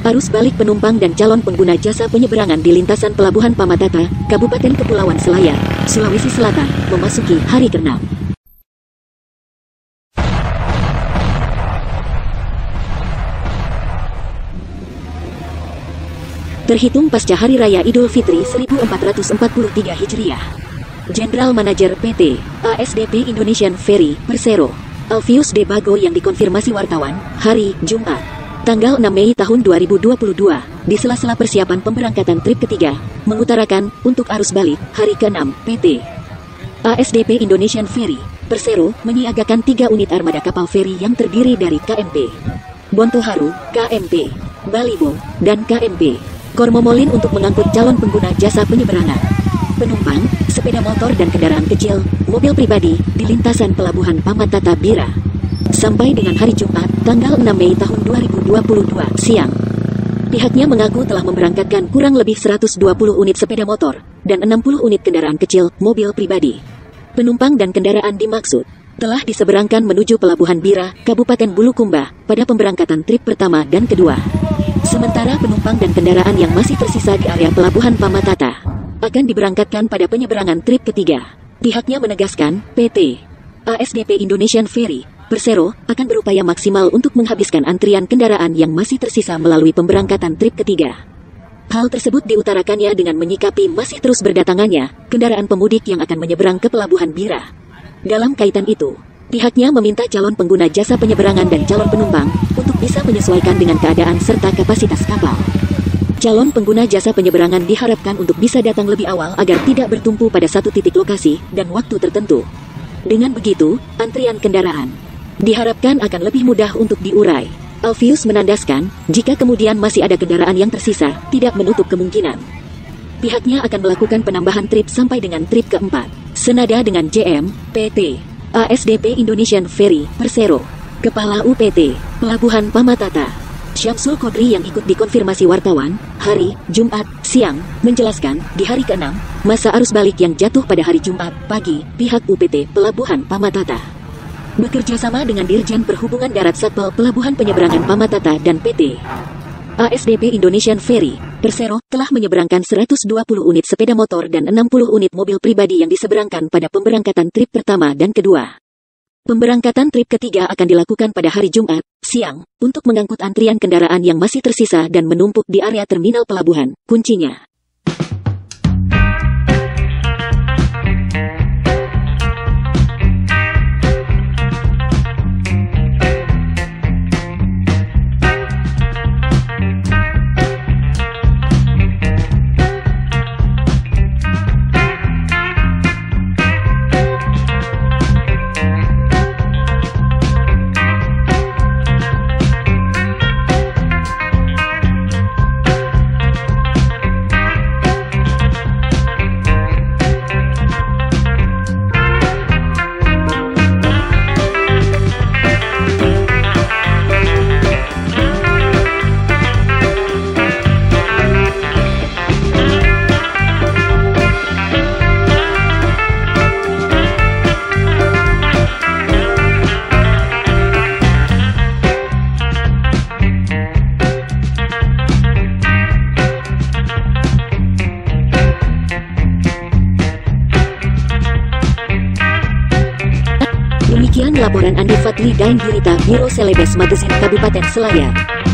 Arus balik penumpang dan calon pengguna jasa penyeberangan di lintasan Pelabuhan Pamatata, Kabupaten Kepulauan Selayar, Sulawesi Selatan, memasuki hari ke-6. Terhitung pasca Hari Raya Idul Fitri 1443 Hijriah. General Manager PT ASDP Indonesian Ferry Persero, Alfius De Bago yang dikonfirmasi wartawan, hari Jumat, tanggal 6 Mei tahun 2022, di sela-sela persiapan pemberangkatan trip ketiga, mengutarakan, untuk arus balik, hari ke-6, PT ASDP Indonesian Ferry Persero menyiagakan 3 unit armada kapal feri yang terdiri dari KMP Bontoharu, KMP Balibo, dan KMP Kormomolin untuk mengangkut calon pengguna jasa penyeberangan, penumpang, sepeda motor dan kendaraan kecil, mobil pribadi, di lintasan Pelabuhan Pamatata Bira. Sampai dengan hari Jumat, tanggal 6 Mei tahun 2022, siang. Pihaknya mengaku telah memberangkatkan kurang lebih 120 unit sepeda motor, dan 60 unit kendaraan kecil, mobil pribadi. Penumpang dan kendaraan dimaksud telah diseberangkan menuju Pelabuhan Bira, Kabupaten Bulukumba, pada pemberangkatan trip pertama dan kedua. Sementara penumpang dan kendaraan yang masih tersisa di area Pelabuhan Pamatata akan diberangkatkan pada penyeberangan trip ketiga. Pihaknya menegaskan, PT ASDP Indonesian Ferry Persero akan berupaya maksimal untuk menghabiskan antrian kendaraan yang masih tersisa melalui pemberangkatan trip ketiga. Hal tersebut diutarakannya dengan menyikapi masih terus berdatangannya kendaraan pemudik yang akan menyeberang ke Pelabuhan Bira. Dalam kaitan itu, pihaknya meminta calon pengguna jasa penyeberangan dan calon penumpang untuk bisa menyesuaikan dengan keadaan serta kapasitas kapal. Calon pengguna jasa penyeberangan diharapkan untuk bisa datang lebih awal agar tidak bertumpu pada satu titik lokasi dan waktu tertentu. Dengan begitu, antrian kendaraan diharapkan akan lebih mudah untuk diurai. Alfius menandaskan, jika kemudian masih ada kendaraan yang tersisa, tidak menutup kemungkinan pihaknya akan melakukan penambahan trip sampai dengan trip keempat. Senada dengan JM, PT ASDP Indonesian Ferry Persero, Kepala UPT Pelabuhan Pamatata, Syamsul Kodri yang ikut dikonfirmasi wartawan, hari Jumat, siang, menjelaskan, di hari ke-6, masa arus balik yang jatuh pada hari Jumat, pagi, pihak UPT Pelabuhan Pamatata bekerja sama dengan Dirjen Perhubungan Darat Satpol Pelabuhan Penyeberangan Pamatata dan PT ASDP Indonesian Ferry Persero telah menyeberangkan 120 unit sepeda motor dan 60 unit mobil pribadi yang diseberangkan pada pemberangkatan trip pertama dan kedua. Pemberangkatan trip ketiga akan dilakukan pada hari Jumat, siang, untuk mengangkut antrian kendaraan yang masih tersisa dan menumpuk di area terminal pelabuhan, kuncinya. Demikian laporan Andi Fadli Daeng Dirita Biro Selebes Magazine Kabupaten Selayar.